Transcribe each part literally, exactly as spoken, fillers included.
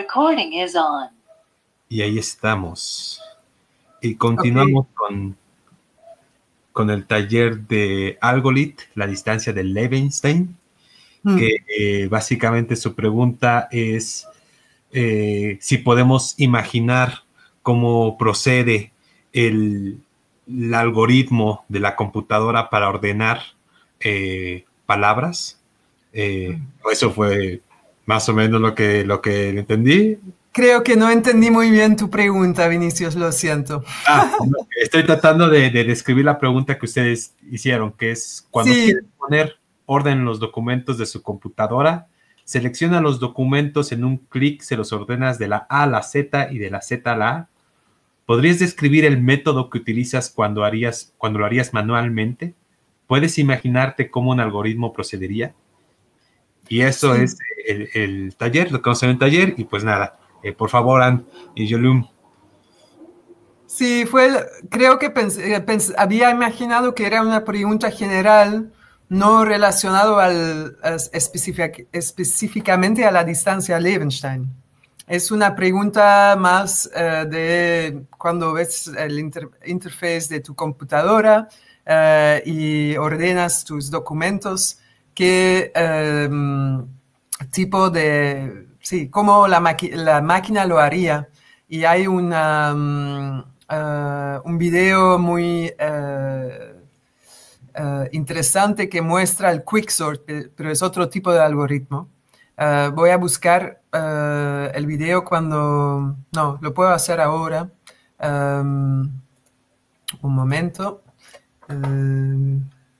recording is on. Y ahí estamos. Y continuamos okay. con, con el taller de Algolit, la distancia de Levenshtein, mm. que eh, básicamente su pregunta es eh, si podemos imaginar cómo procede el, el algoritmo de la computadora para ordenar eh, palabras. Eh, mm. Eso fue más o menos lo que, lo que entendí. Creo que no entendí muy bien tu pregunta, Vinicius, lo siento. Ah, estoy tratando de, de describir la pregunta que ustedes hicieron, que es cuando sí. quieren poner orden en los documentos de su computadora, selecciona los documentos en un clic, se los ordenas de la A a la Z y de la Z a la A. ¿Podrías describir el método que utilizas cuando, harías, cuando lo harías manualmente? ¿Puedes imaginarte cómo un algoritmo procedería? Y eso sí. es el, el taller, lo que vamos a hacer en el taller, y pues nada. Eh, por favor, Anne y Jolum. Sí, fue el, creo que pensé, pensé, había imaginado que era una pregunta general, no relacionado al, específic, específicamente a la distancia Levenshtein. Es una pregunta más uh, de cuando ves el inter, interface de tu computadora uh, y ordenas tus documentos, qué um, tipo de... Sí, cómo la, la máquina lo haría. Y hay una, um, uh, un video muy uh, uh, interesante que muestra el quicksort, pero es otro tipo de algoritmo. Uh, voy a buscar uh, el video cuando... No, lo puedo hacer ahora. Um, un momento. Uh,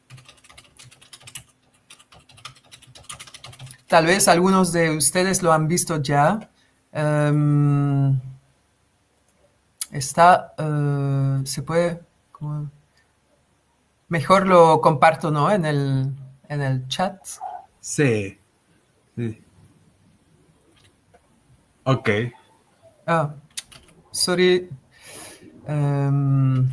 Tal vez algunos de ustedes lo han visto ya. Um, está, uh, se puede, ¿cómo? Mejor lo comparto, ¿no? En el, en el chat. Sí. sí. Ok. Ah, sorry. Um,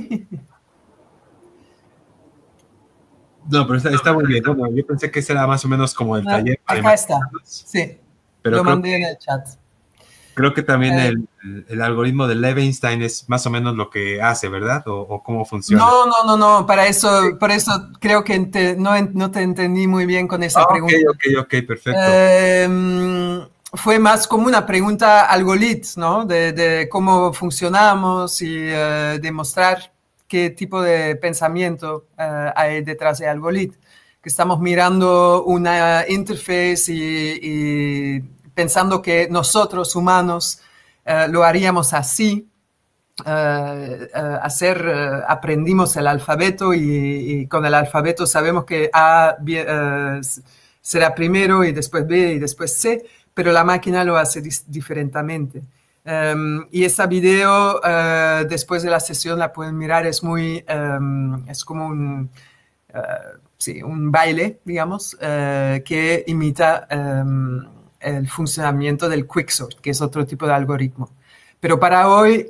No, pero está, está muy bien. Bueno, yo pensé que ese era más o menos como el ah, taller. Acá está, sí. Pero lo mandé que, en el chat. Creo que también eh, el, el algoritmo de Levenshtein es más o menos lo que hace, ¿verdad? ¿O, o cómo funciona? No, no, no, no. Para eso, sí. por eso creo que te, no, no te entendí muy bien con esa ah, pregunta. Ok, ok, ok, perfecto. Eh, fue más como una pregunta algolit, ¿no? De, de cómo funcionamos y uh, demostrar qué tipo de pensamiento uh, hay detrás de algolit. Que estamos mirando una interface y, y pensando que nosotros, humanos, uh, lo haríamos así. Uh, uh, hacer, uh, aprendimos el alfabeto y, y con el alfabeto sabemos que A uh, será primero y después B y después C, pero la máquina lo hace diferentemente. Um, y ese video, uh, después de la sesión, la pueden mirar, es muy, um, es como un, uh, sí, un baile, digamos, uh, que imita um, el funcionamiento del quicksort, que es otro tipo de algoritmo. Pero para hoy,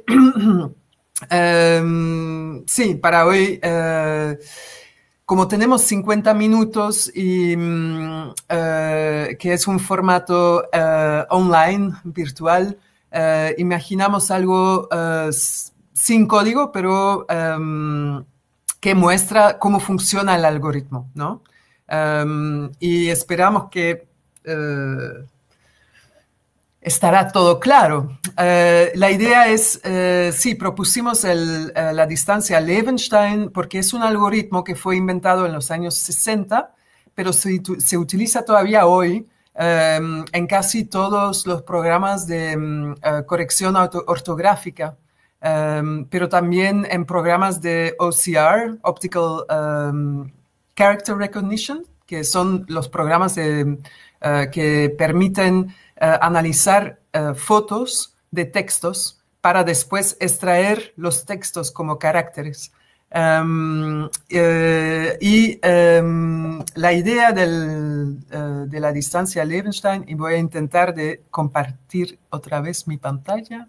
um, sí, para hoy, uh, como tenemos cincuenta minutos y um, uh, que es un formato uh, online, virtual, uh, imaginamos algo uh, sin código, pero um, que muestra cómo funciona el algoritmo, ¿no? Um, y esperamos que... Uh, estará todo claro. Uh, la idea es, uh, sí, propusimos el, uh, la distancia Levenshtein porque es un algoritmo que fue inventado en los años sesenta, pero se, se utiliza todavía hoy um, en casi todos los programas de um, uh, corrección ortográfica, um, pero también en programas de O C R, Optical um, Character Recognition, que son los programas de, uh, que permiten Uh, analizar uh, fotos de textos para después extraer los textos como caracteres. Um, uh, y um, la idea del, uh, de la distancia Levenshtein, y voy a intentar de compartir otra vez mi pantalla.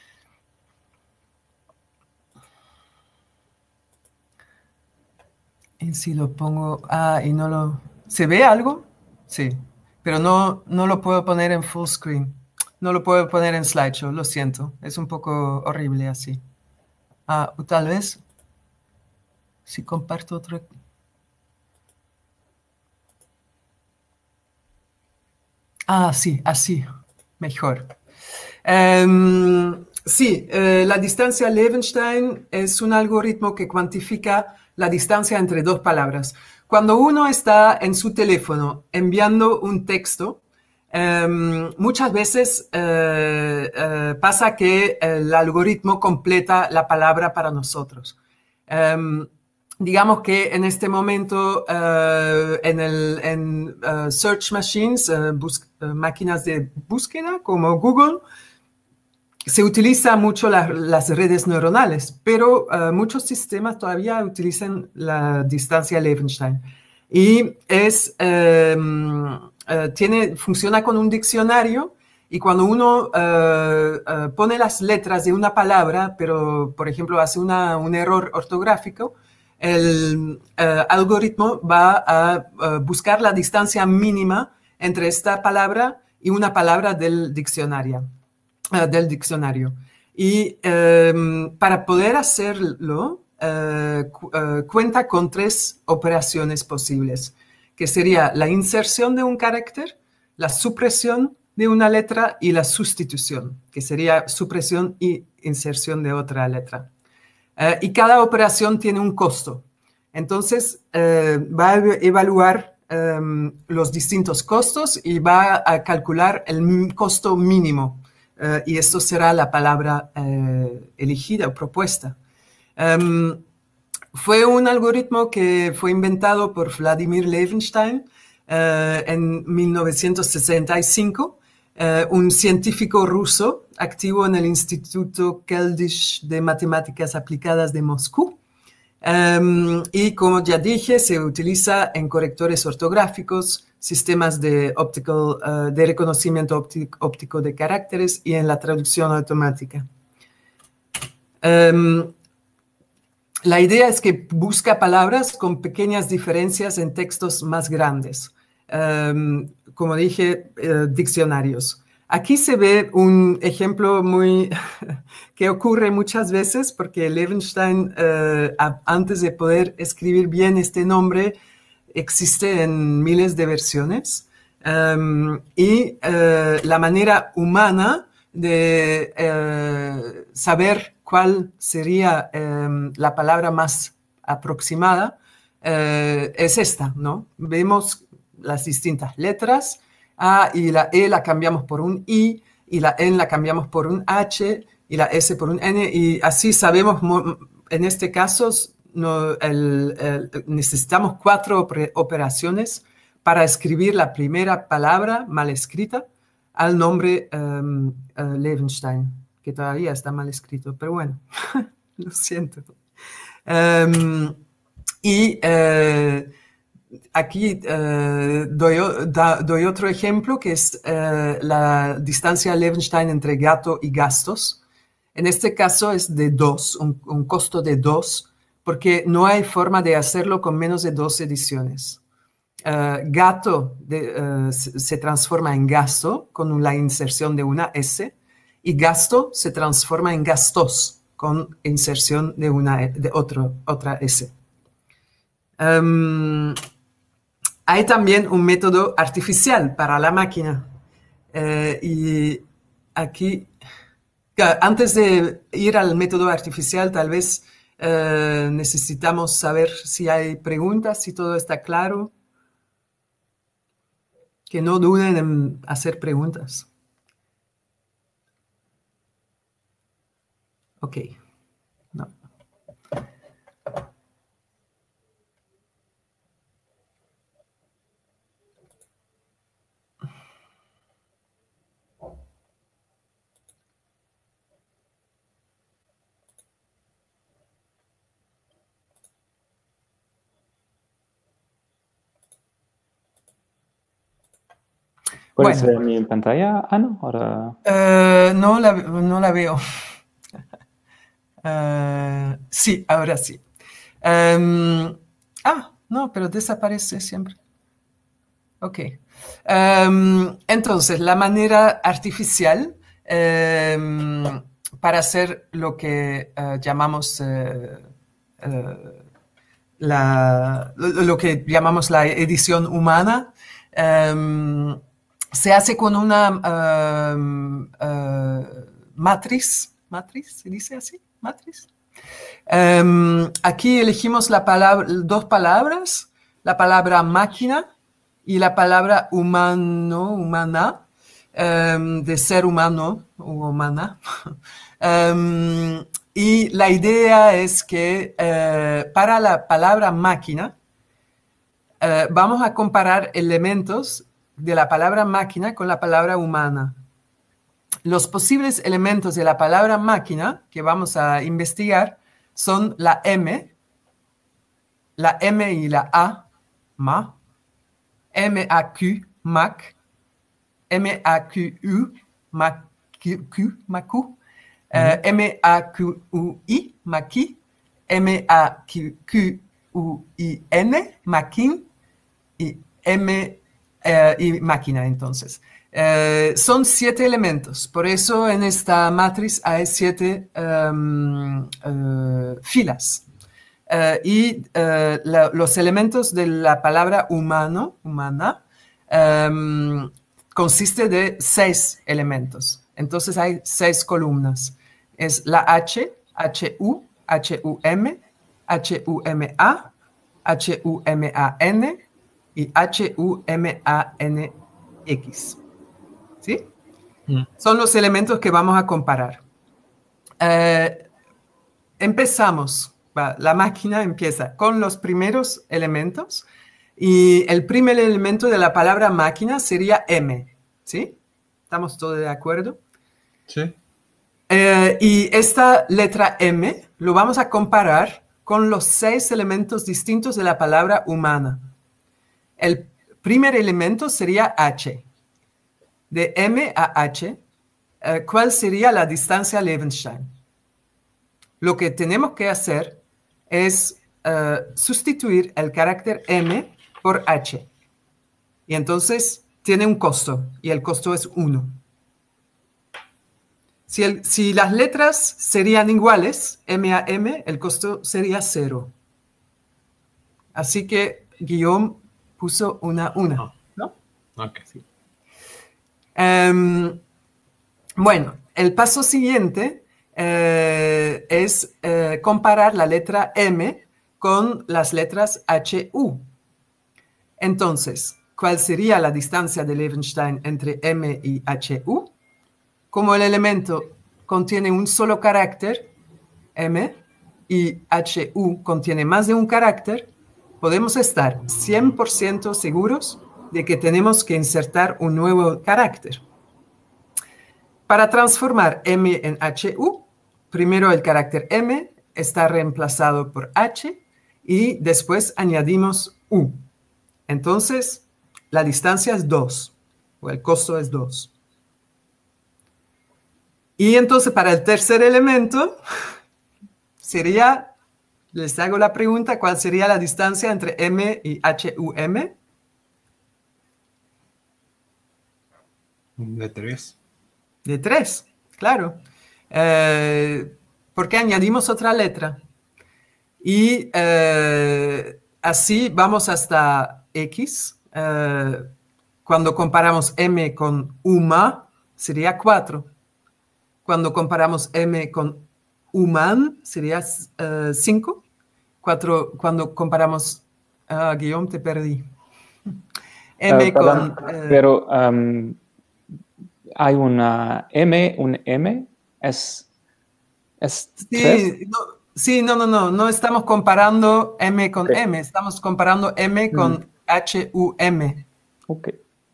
Y si lo pongo... Ah, y no lo... ¿Se ve algo? Sí. Pero no, no lo puedo poner en full screen. No lo puedo poner en slideshow, lo siento. Es un poco horrible así. Ah, o tal vez, si comparto otro... Ah, sí, así, mejor. Um, sí, eh, la distancia Levenshtein es un algoritmo que cuantifica la distancia entre dos palabras. Cuando uno está en su teléfono enviando un texto, um, muchas veces eh, eh, pasa que el algoritmo completa la palabra para nosotros. Um, digamos que en este momento uh, en, el, en uh, search machines, uh, uh, máquinas de búsqueda como Google, se utiliza mucho la, las redes neuronales, pero uh, muchos sistemas todavía utilizan la distancia Levenshtein. Y es, um, uh, tiene, funciona con un diccionario, y cuando uno uh, uh, pone las letras de una palabra, pero por ejemplo hace una, un error ortográfico, el uh, algoritmo va a uh, buscar la distancia mínima entre esta palabra y una palabra del diccionario. Uh, del diccionario. Y um, para poder hacerlo, uh, cu uh, cuenta con tres operaciones posibles, que sería la inserción de un carácter, la supresión de una letra y la sustitución, que sería supresión y inserción de otra letra. Uh, y cada operación tiene un costo. Entonces, uh, va a evaluar um, los distintos costos y va a calcular el costo mínimo. Uh, y esto será la palabra uh, elegida o propuesta. Um, fue un algoritmo que fue inventado por Vladimir Levenshtein uh, en mil novecientos sesenta y cinco, uh, un científico ruso activo en el Instituto Keldysh de Matemáticas Aplicadas de Moscú. Um, y como ya dije, se utiliza en correctores ortográficos, sistemas de, optical, uh, de reconocimiento óptico, óptico de caracteres y en la traducción automática. Um, la idea es que busca palabras con pequeñas diferencias en textos más grandes. Um, como dije, uh, diccionarios. Aquí se ve un ejemplo muy que ocurre muchas veces porque Levenshtein, uh, antes de poder escribir bien este nombre, existe en miles de versiones. Um, y uh, la manera humana de uh, saber cuál sería um, la palabra más aproximada uh, es esta, ¿no? Vemos las distintas letras, A y la E la cambiamos por un I, y la N la cambiamos por un H, y la S por un N, y así sabemos, en este caso, no, el, el, necesitamos cuatro operaciones para escribir la primera palabra mal escrita al nombre um, uh, Levenshtein, que todavía está mal escrito, pero bueno, lo siento. Um, y uh, aquí uh, doy, da, doy otro ejemplo, que es uh, la distancia Levenshtein entre gato y gastos. En este caso es de dos, un, un costo de dos, porque no hay forma de hacerlo con menos de dos ediciones. Uh, gato de, uh, se, se transforma en gasto con la inserción de una S, y gasto se transforma en gastos con inserción de, una, de otro, otra S. Um, hay también un método artificial para la máquina. Uh, y aquí, antes de ir al método artificial, tal vez uh, necesitamos saber si hay preguntas, si todo está claro. Que no duden en hacer preguntas. Ok. No. ¿Puedes bueno. ver mi pantalla? Ah, no, ahora... Uh, no, la, no la veo. Uh, sí, ahora sí. Um, ah, no, pero desaparece siempre. Ok. Um, entonces, la manera artificial um, para hacer lo que uh, llamamos uh, uh, la, lo, lo que llamamos la edición humana um, se hace con una um, uh, matriz. ¿Matriz? ¿Se dice así? ¿Matriz? Um, aquí elegimos la palabra, dos palabras, la palabra máquina y la palabra humano, humana, um, de ser humano o humana. um, y la idea es que uh, para la palabra máquina uh, vamos a comparar elementos de la palabra máquina con la palabra humana. Los posibles elementos de la palabra máquina que vamos a investigar son la M, la M y la A, ma, M A Q, mac, M A Q U, ma, Q, Q, macu, uh, M A Q U I, maqui, M A Q Q U I N, maquin, y M uh, y máquina, entonces. Uh, son siete elementos, por eso en esta matriz hay siete um, uh, filas. Uh, y uh, la, los elementos de la palabra humano, humana, um, consiste de seis elementos. Entonces hay seis columnas. Es la H, H U, H U M, H U M A, H U M A N y H U M A N X. ¿Sí? Mm. Son los elementos que vamos a comparar. Uh, empezamos. La máquina empieza con los primeros elementos y el primer elemento de la palabra máquina sería M. ¿Sí? ¿Estamos todos de acuerdo? Sí. Eh, y esta letra M lo vamos a comparar con los seis elementos distintos de la palabra humana. El primer elemento sería H. De M a H, eh, ¿cuál sería la distancia Levenshtein? Lo que tenemos que hacer es uh, sustituir el carácter M por H. Y entonces tiene un costo, y el costo es uno. Si, el, si las letras serían iguales, M a M, el costo sería cero. Así que Guillaume puso una una, ¿no? Ok. Sí. Um, bueno, el paso siguiente Eh, es eh, comparar la letra M con las letras H U. Entonces, ¿cuál sería la distancia de Levenshtein entre M y H U? Como el elemento contiene un solo carácter, M, y H U contiene más de un carácter, podemos estar cien por ciento seguros de que tenemos que insertar un nuevo carácter. Para transformar M en H U, primero el carácter M está reemplazado por H y después añadimos U. Entonces, la distancia es dos, o el costo es dos. Y entonces, para el tercer elemento, sería, les hago la pregunta, ¿cuál sería la distancia entre M y H U M? De tres. De tres, claro. Eh, porque añadimos otra letra. Y eh, así vamos hasta X. Eh, cuando comparamos M con UMA, sería cuatro. Cuando comparamos M con human, sería uh, cinco. Cuatro, cuando comparamos... Uh, Guillaume, te perdí. M uh, perdón, con... Uh, pero um, hay una M, un M, es... ¿Es sí, no, sí, no, no, no, no estamos comparando M con okay. M, estamos comparando M con mm. H U M. Ok.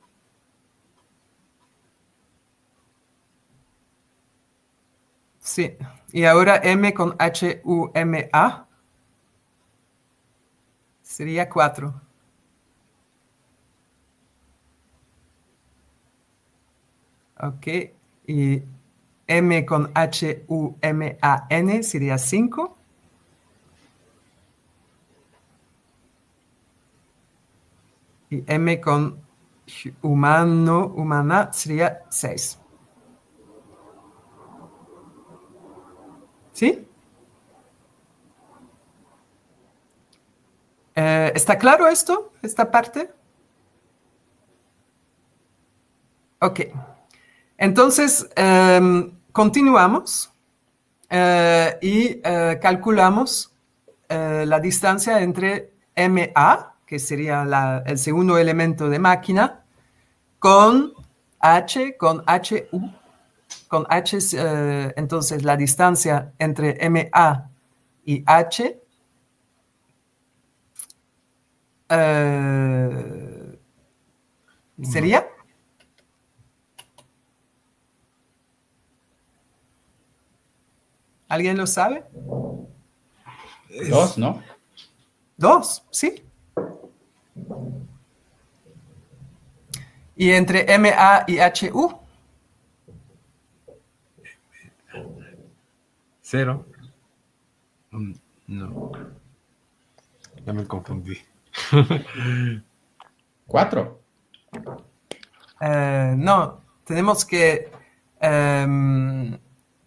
Sí, y ahora M con H U M A sería cuatro. Ok, y M con H U M A N sería cinco. Y M con humano, humana sería seis. ¿Sí? Eh, ¿Está claro esto? ¿Esta parte? Ok. Entonces, eh, continuamos eh, y eh, calculamos eh, la distancia entre M A, que sería la, el segundo elemento de máquina, con H, con H U. Con H, eh, entonces, la distancia entre M A y H eh, sería... ¿Alguien lo sabe? Dos, ¿no? Dos, sí. ¿Y entre M A y H U? Cero. Mm, No. Ya me confundí. Cuatro. Eh, no, tenemos que... em,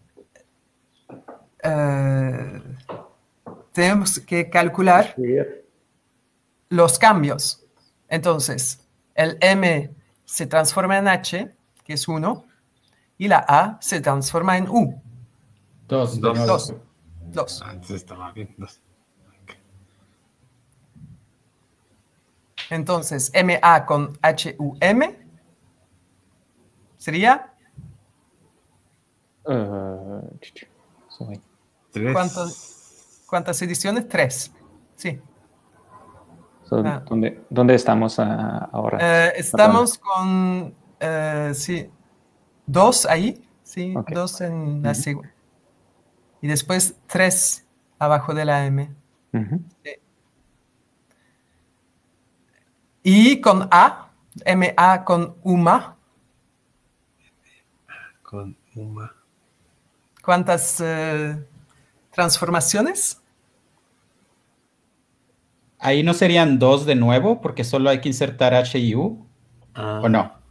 eh, tenemos que calcular los cambios. Entonces, el M se transforma en H, que es uno, y la A se transforma en U. Dos. Dos. Dos. Dos. Antes estaba bien. Dos. Entonces, M A con H U M sería... Uh, sorry. Tres. ¿Cuántos, ¿Cuántas ediciones? Tres. Sí. So, Ah. ¿dónde, ¿Dónde estamos uh, ahora? Eh, estamos con, eh, sí, dos ahí, sí, Ok. dos en la Ujú. segunda. Y después tres abajo de la M. Ujú. Sí. Y con A, M A con UMA, Con Uma. ¿cuántas eh, transformaciones? Ahí no serían dos de nuevo, porque solo hay que insertar H y U, Ah, ¿o no?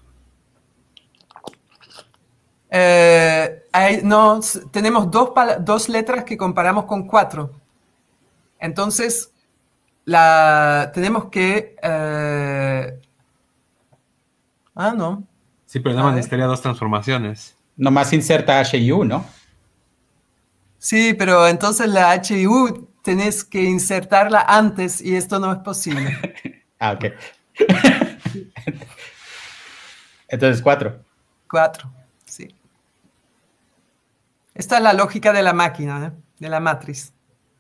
Eh, hay, no, s- tenemos dos, pala- dos letras que comparamos con cuatro. Entonces, la, tenemos que... eh, ah, no. Sí, pero A nada más ver. necesitaría dos transformaciones. Nomás inserta H y U, ¿no? Sí, pero entonces la H I U tenés que insertarla antes y esto no es posible. Ah, ok. Entonces, cuatro. Cuatro, sí. Esta es la lógica de la máquina, ¿eh? De la matriz.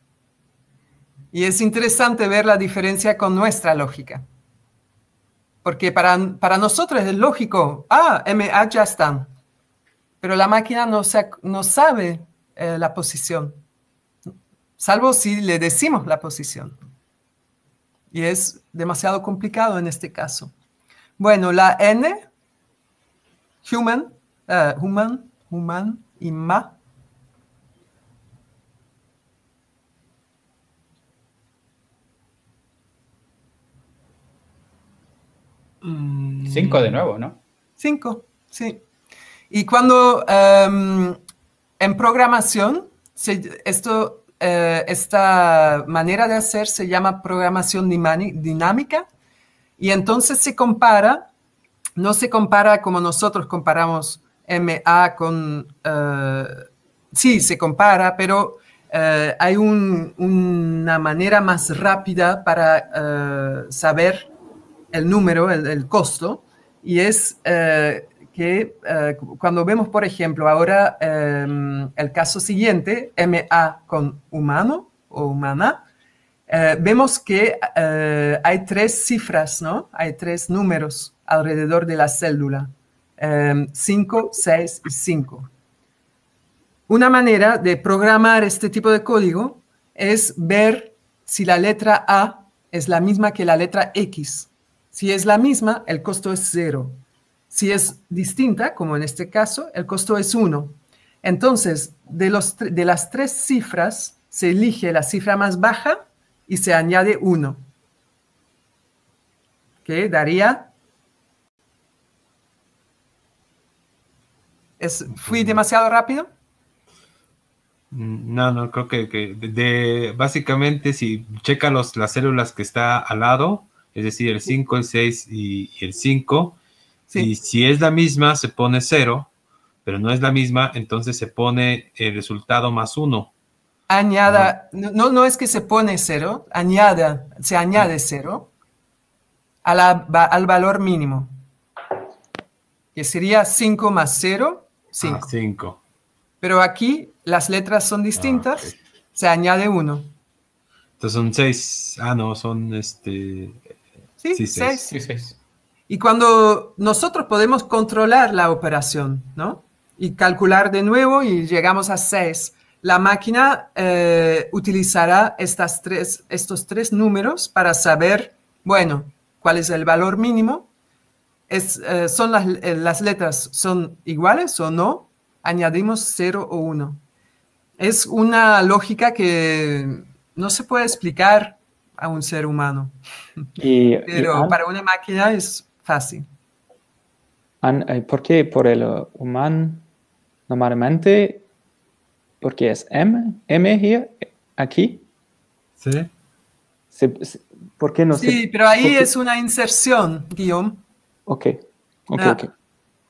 Y es interesante ver la diferencia con nuestra lógica. Porque para, para nosotros es lógico, ah, M A ya están. Pero la máquina no, sa- no sabe eh, la posición, salvo si le decimos la posición. Y es demasiado complicado en este caso. Bueno, la N, human, uh, human, human y ma. Cinco de nuevo, ¿no? Cinco, sí. Y cuando um, en programación, se, esto, eh, esta manera de hacer se llama programación dinámica, y entonces se compara, no se compara como nosotros comparamos M A con, uh, sí, se compara, pero uh, hay un, una manera más rápida para uh, saber el número, el, el costo, y es uh, que uh, cuando vemos, por ejemplo, ahora um, el caso siguiente, M A con humano o humana, uh, vemos que uh, hay tres cifras, ¿no? Hay tres números alrededor de la célula, cinco, seis y cinco. Una manera de programar este tipo de código es ver si la letra A es la misma que la letra X. Si es la misma, el costo es cero. Si es distinta, como en este caso, el costo es uno. Entonces, de, los, de las tres cifras, se elige la cifra más baja y se añade uno. Que daría ¿Es, ¿Fui demasiado rápido? No, no, creo que, que de, de- básicamente si checa los, las células que está al lado, es decir, el cinco, el seis y, y el cinco, Sí. y si es la misma se pone cero, pero no es la misma, entonces se pone el resultado más uno. Añada, no, no es que se pone cero, añada, se añade cero a la, va- al valor mínimo, que sería cinco más cero, cinco. Ah, cinco. Pero aquí las letras son distintas, Ah, ok. se añade uno. Entonces son seis. Ah, no, son este. ¿Sí? Sí, seis. Seis. Sí, seis. Y cuando nosotros podemos controlar la operación, ¿no? Y calcular de nuevo y llegamos a seis, la máquina eh, utilizará estas tres, estos tres números para saber, bueno, cuál es el valor mínimo. Es, eh, son las, eh, las letras son iguales o no, añadimos cero o uno. Es una lógica que no se puede explicar a un ser humano, Y, y pero an- para una máquina es fácil. an- eh, ¿por qué por el uh, humano normalmente? Porque es M, M here, aquí. ¿Sí? Se- se- ¿por qué no se- Sí, pero ahí porque- es una inserción, Guillaume. Ok, ok, Ah. ok.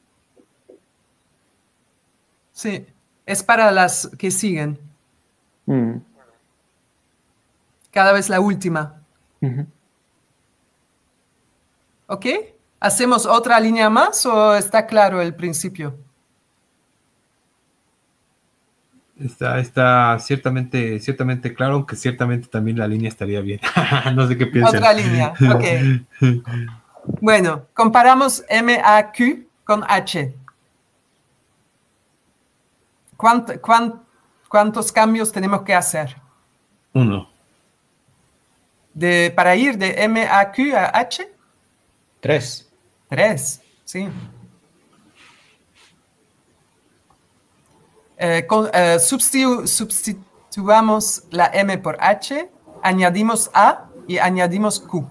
Sí, es para las que siguen, Mm, cada vez la última. ujú. ¿Ok? ¿Hacemos otra línea más o está claro el principio? Está, está ciertamente, ciertamente claro, aunque ciertamente también la línea estaría bien. No sé qué piensan. Otra línea, ok. Bueno, comparamos M A Q con H. ¿Cuánt- cuán- ¿Cuántos cambios tenemos que hacer? Uno. De, para ir de M A Q a H, Tres. tres, sí. Eh, con- eh, substitu- substituamos la M por H, añadimos A y añadimos Q.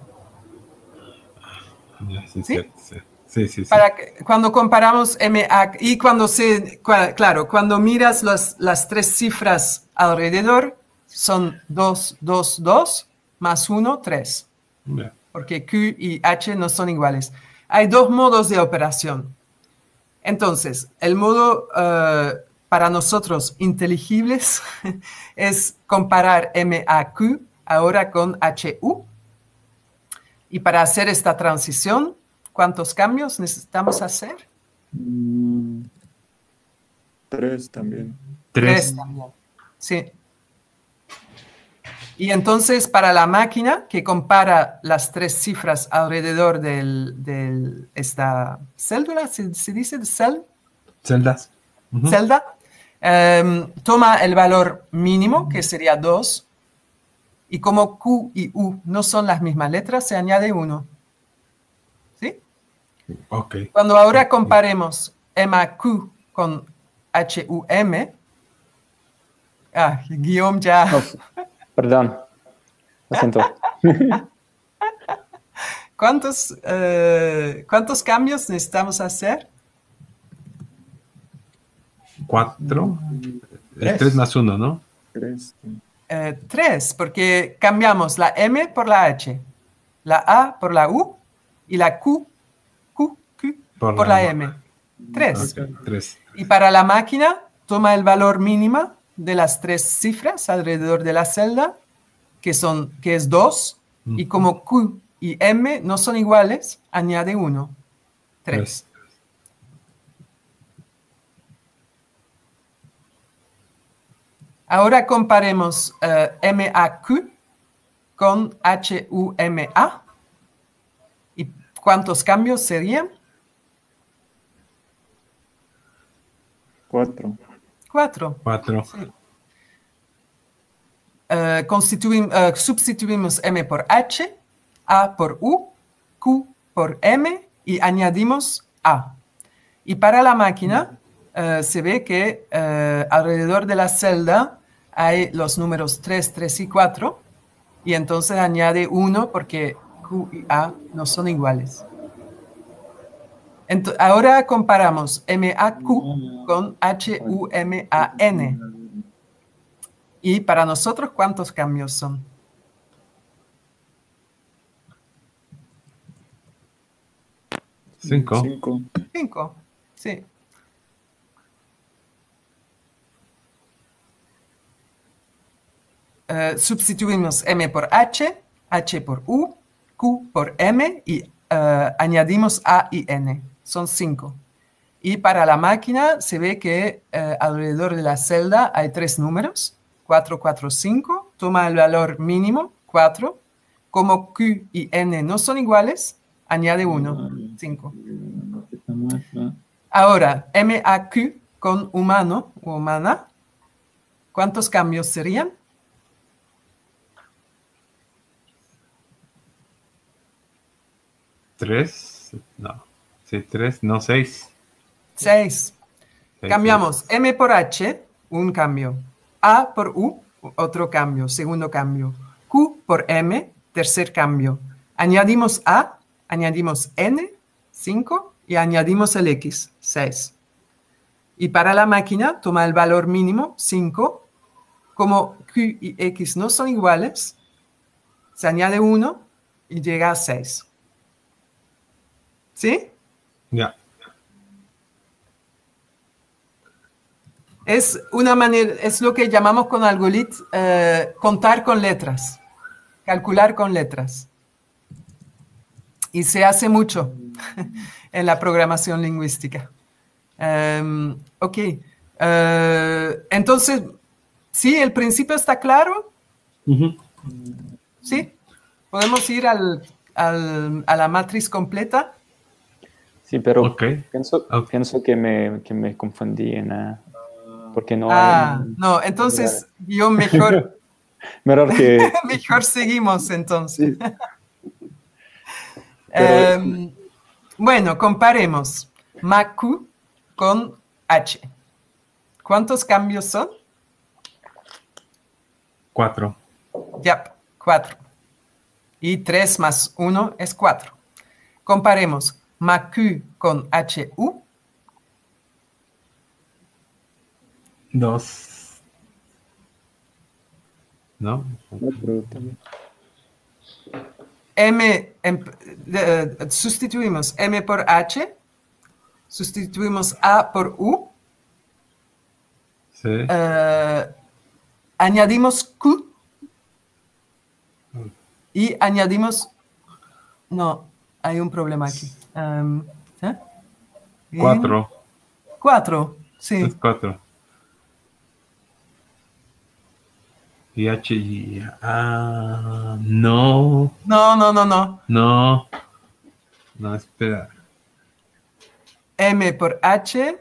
Sí, ¿Sí? sí, sí, sí, sí, sí. Para que- cuando comparamos M A y cuando se, cua- claro, cuando miras las, las tres cifras alrededor, son dos, dos, dos, más uno, tres, Ya. porque Q y H no son iguales. Hay dos modos de operación. Entonces, el modo eh, para nosotros inteligibles es comparar M A Q ahora con H U. Y para hacer esta transición, ¿cuántos cambios necesitamos hacer? Mm, Tres también. Tres. también. Sí. Y entonces para la máquina que compara las tres cifras alrededor de del, esta célula, ¿se, se dice cel? Celdas. Ujú. celda, em, toma el valor mínimo, que sería dos, y como Q y U no son las mismas letras, se añade uno. ¿Sí? Ok. Cuando ahora comparemos M A Q con H U M, ah, Guillaume ya... Oh, perdón, lo siento. ¿Cuántos, eh, ¿Cuántos cambios necesitamos hacer? Cuatro. Tres. Es tres más uno, ¿no? Tres. Eh, tres, porque cambiamos la M por la H, la A por la U y la Q, Q, Q Por por, la la, M. M. Tres. Ok, tres. Y para la máquina, toma el valor mínimo de las tres cifras alrededor de la celda, que, son, que es dos, y como Q y M no son iguales, añade uno. Tres. Tres. Ahora comparemos eh, M A Q con H U M A. ¿Y cuántos cambios serían? Cuatro. Cuatro. Cuatro. Eh, constituim- eh, substituimos M por H, A por U, Q por M y añadimos A. Y para la máquina eh, se ve que eh, alrededor de la celda hay los números tres, tres y cuatro y entonces añade uno porque Q y A no son iguales. Ento- ahora comparamos M A Q con H U M A N. Y para nosotros, ¿cuántos cambios son? Cinco. Cinco. Cinco, sí. Eh, sustituimos M por H, H por U, Q por M y eh, añadimos A y N. Son cinco. Y para la máquina se ve que eh, alrededor de la celda hay tres números, cuatro, cuatro, cinco. Toma el valor mínimo, cuatro. Como Q y N no son iguales, añade uno, cinco. Ahora, M A Q con humano o humana, ¿cuántos cambios serían? Tres. No. Sí, tres. No, seis. Seis. Seis, Cambiamos seis. M por H, un cambio. A por U, otro cambio, segundo cambio. Q por M, tercer cambio. Añadimos A, añadimos N, cinco, y añadimos el X, seis. Y para la máquina, toma el valor mínimo, cinco. Como Q y X no son iguales, se añade uno y llega a seis. ¿Sí? Ya. Es una manera, es lo que llamamos con Algolit eh, contar con letras, calcular con letras. Y se hace mucho en la programación lingüística. Um, ok. Uh, entonces, ¿sí? ¿El principio está claro? Ujú. ¿Sí? ¿Podemos ir al, al, a la matriz completa? Sí, pero Ok. pienso, Ok. pienso que, me, que me confundí en... ah, porque no Ah, hay... no, entonces yo mejor, Mejor que... mejor seguimos entonces. Sí. Pero- Um, bueno, comparemos MAQ con H. ¿Cuántos cambios son? Cuatro. Ya, cuatro. Y tres más uno es cuatro. Comparemos MAQ con H U. Dos. ¿No? Cuatro también. M, em, eh, sustituimos M por H. Sustituimos A por U. Sí. eh, añadimos Q. Y añadimos... No, hay un problema aquí. Um, ¿eh? Bien. Cuatro. Cuatro, sí. Es cuatro. Y H y... Ah, no. No, no, no, no. No. No, espera. M por H.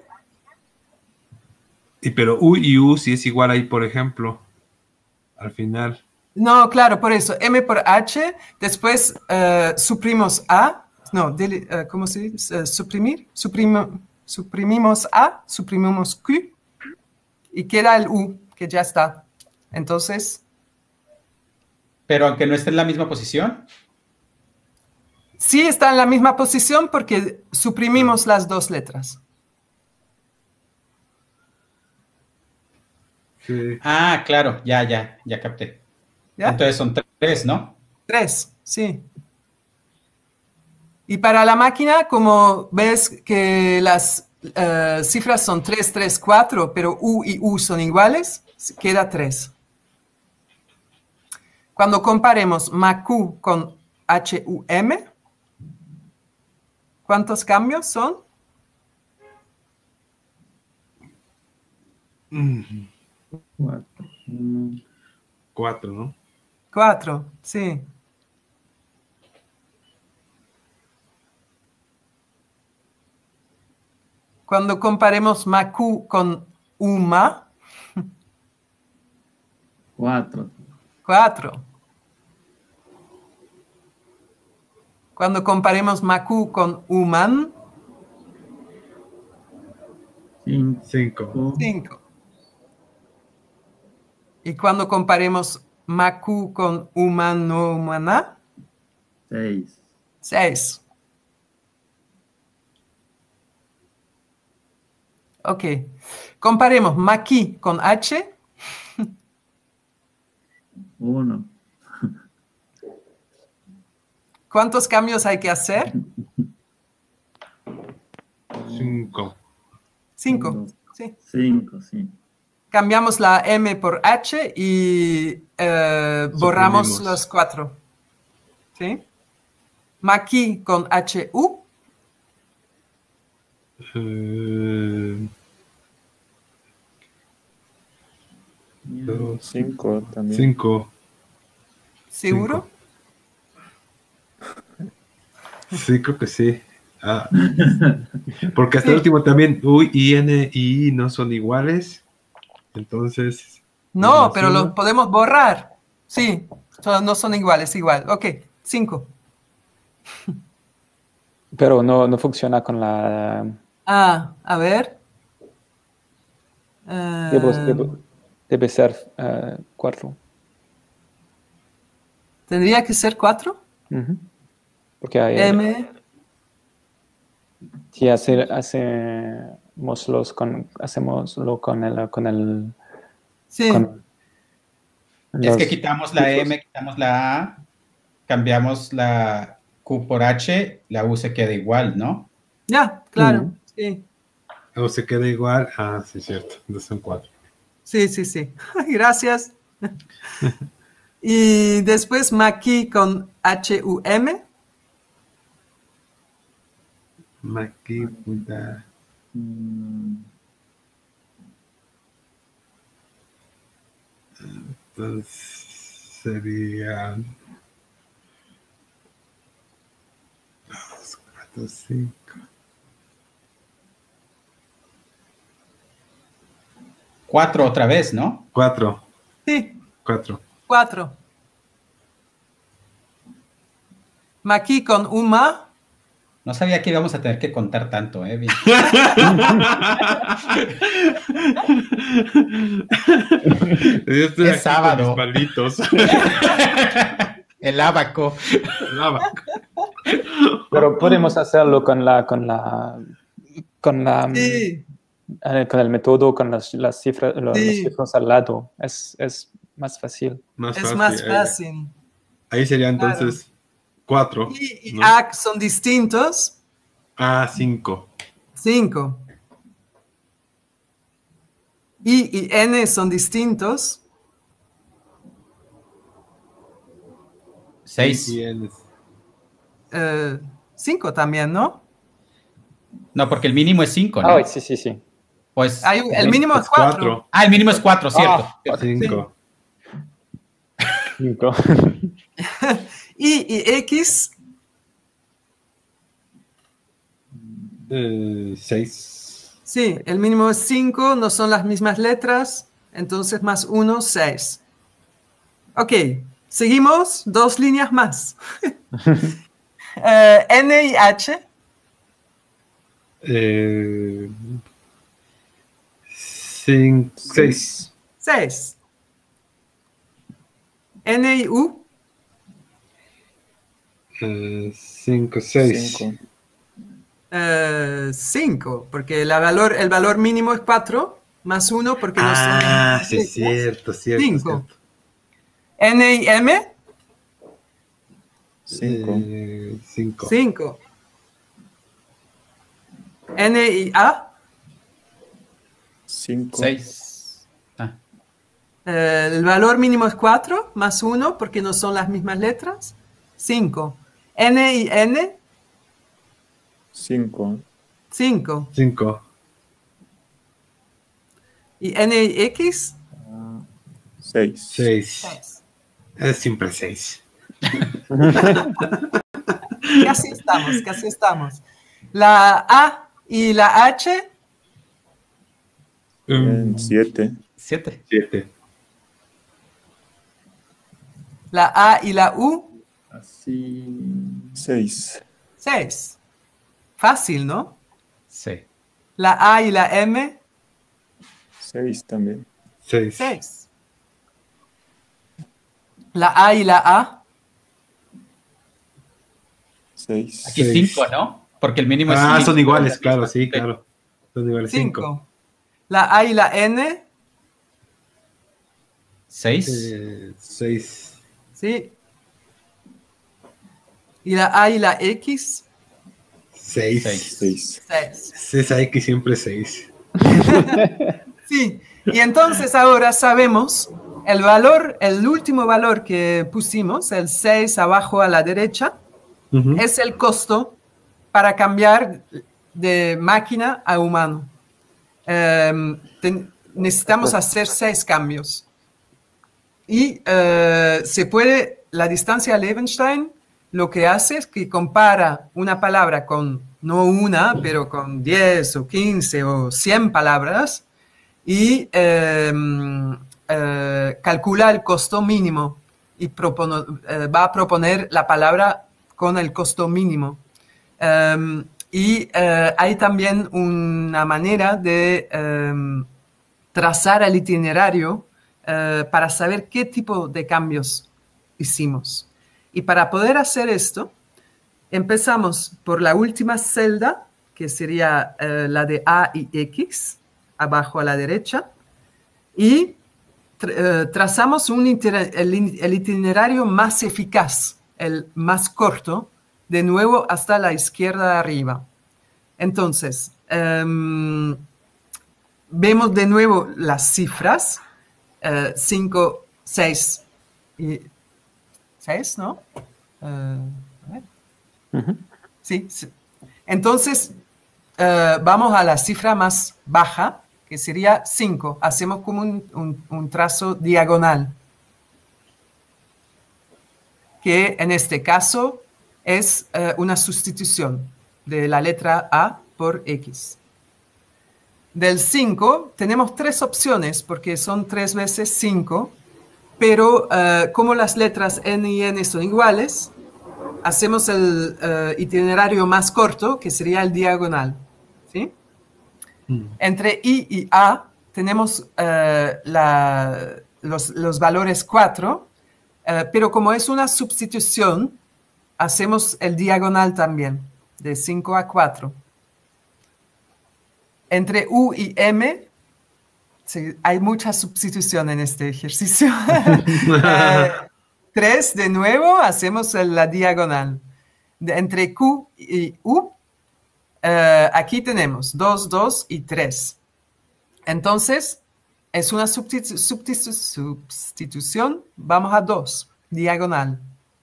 Y pero U y U si es igual ahí, por ejemplo. Al final. No, claro, por eso. M por H. Después eh, suprimimos A. No, dele- eh, ¿cómo se dice? Eh, suprimir. Suprimo- suprimimos A. Suprimimos Q. Y queda el U, que ya está. Entonces, Pero aunque no esté en la misma posición. sí está en la misma posición porque suprimimos las dos letras. Sí. Ah, claro, ya, ya, ya capté. ¿Ya? Entonces son tres, ¿no? Tres, sí. Y para la máquina, como ves que las eh, cifras son tres, tres, cuatro, pero U y U son iguales, queda tres. Cuando comparemos MAQ con H U M, ¿cuántos cambios son? Mm, Cuatro. Mm, Cuatro, ¿no? Cuatro, sí. Cuando comparemos MAQ con UMA, Cuatro. cuatro. Cuando comparemos MAQ con UMAN, Cinco. Cinco. cinco. Y cuando comparemos MAQ con humano humana, Seis. seis. Ok. Comparemos Maki con H. Uno. ¿Cuántos cambios hay que hacer? Cinco. Cinco. Uno. Sí. Cinco, sí. Cambiamos la M por H y eh, borramos Suprimimos. los cuatro. ¿Sí? Maki con H U. Eh, dos, Cinco también. cinco. ¿Seguro? Sí, creo que sí. Ah, porque hasta el último también U, I, N y I no son iguales. Entonces. No, más pero uno. los podemos borrar. Sí, son- no son iguales, igual. Ok, cinco. Pero no, no funciona con la... Ah, a ver. Debe, Eh, debe- debe ser eh, cuatro. ¿Tendría que ser cuatro? Ujú. Porque hay, M. si hace, hacemos los con, hacemoslo con el... Con el Sí. con Es los que quitamos la ciclos. M, quitamos la A, cambiamos la Q por H, la U se queda igual, ¿no? Ya, claro. Ujú. Sí, O se queda igual. Ah, sí, cierto. Entonces son cuatro. sí, sí, sí. Gracias. Y después Maki con H U M. Aquí, punta. Mm, Entonces serían. Dos, cuatro, cinco. Cuatro otra vez, ¿no? Cuatro. Sí, Cuatro. cuatro. Maki con Uma. No sabía que íbamos a tener que contar tanto, ¿eh? Bien. Yo estoy Es aquí sábado. con mis palitos. El abaco. Lava. Pero podemos hacerlo con la... Con la, con la Sí, eh, con el método, con las, las cifras, los, Sí. los cifras al lado. Es, es más fácil. Más es fácil. más Ahí- fácil. Ahí sería entonces cuatro. Y, y ¿no? A son distintos. Ah, cinco. Cinco. I y N son distintos. Seis. Y en- Eh, cinco también, ¿no? No, porque el mínimo es cinco, ¿no? Ah, sí, sí, sí. Pues, Hay un- el mínimo es es cuatro. cuatro. ah, el mínimo es cuatro, cierto. Ah, Cinco. Cinco. I y X, Eh, seis. sí, el mínimo es cinco, no son las mismas letras, entonces más uno, seis. Ok, seguimos, dos líneas más. Eh, N y H, Eh, cinco. Seis. seis. N y U, Eh, cinco, seis. cinco. eh, cinco, porque la valor, el valor mínimo es cuatro, más uno porque no son Ah, las sí, letras. cierto, cierto. Cinco. cierto. N y M, Cinco. Eh, cinco. cinco. N y A, Cinco. Seis. Ah, eh, el valor mínimo es cuatro, más uno porque no son las mismas letras. cinco. N y N, Cinco. cinco. Cinco. Y N y X, Seis. Seis. seis. Es siempre seis. Casi estamos, casi estamos. La A y la H, Um, Eh, Siete. siete. siete. la A y la U, Así. Seis. seis. Fácil, ¿no? Sí. La A y la M, Seis también. Seis. seis. La A y la A, Seis. Aquí Seis. cinco, ¿no? Porque el mínimo es Ah, cinco. son iguales, claro, sí, claro. Son iguales. Cinco. cinco. La A y la N. seis. Eh, seis. Sí. Y la A y la X. Seis. Seis. seis. seis. seis hay que siempre seis. Sí. Y entonces ahora sabemos el valor, el último valor que pusimos, el seis abajo a la derecha, Uh-huh. es el costo para cambiar de máquina a humano. Um, ten, necesitamos hacer seis cambios. Y uh, se puede, la distancia Levenshtein lo que hace es que compara una palabra con, no una, pero con diez o quince o cien palabras y um, uh, calcula el costo mínimo y propone, uh, va a proponer la palabra con el costo mínimo. Um, y uh, hay también una manera de um, trazar el itinerario uh, para saber qué tipo de cambios hicimos. Y para poder hacer esto, empezamos por la última celda, que sería uh, la de A y X, abajo a la derecha, y tra uh, trazamos un iter el, el itinerario más eficaz, el más corto, de nuevo hasta la izquierda arriba. Entonces, um, vemos de nuevo las cifras, cinco, seis y seis, ¿no? Uh, a ver. Uh-huh. Sí, sí. Entonces, uh, vamos a la cifra más baja, que sería cinco. Hacemos como un, un, un trazo diagonal, que en este caso es uh, una sustitución de la letra A por X. Del cinco tenemos tres opciones, porque son tres veces cinco, pero uh, como las letras N y N son iguales, hacemos el uh, itinerario más corto, que sería el diagonal, ¿sí? Mm. Entre I y A tenemos uh, la, los, los valores cuatro, Uh, pero como es una sustitución, hacemos el diagonal también, de cinco a cuatro. Entre U y M, sí, hay mucha sustitución en este ejercicio. uh, tres, de nuevo, hacemos la diagonal. De, entre Q y U, uh, aquí tenemos dos, dos y tres. Entonces, es una substitu substitu sustitución, vamos a dos, diagonal.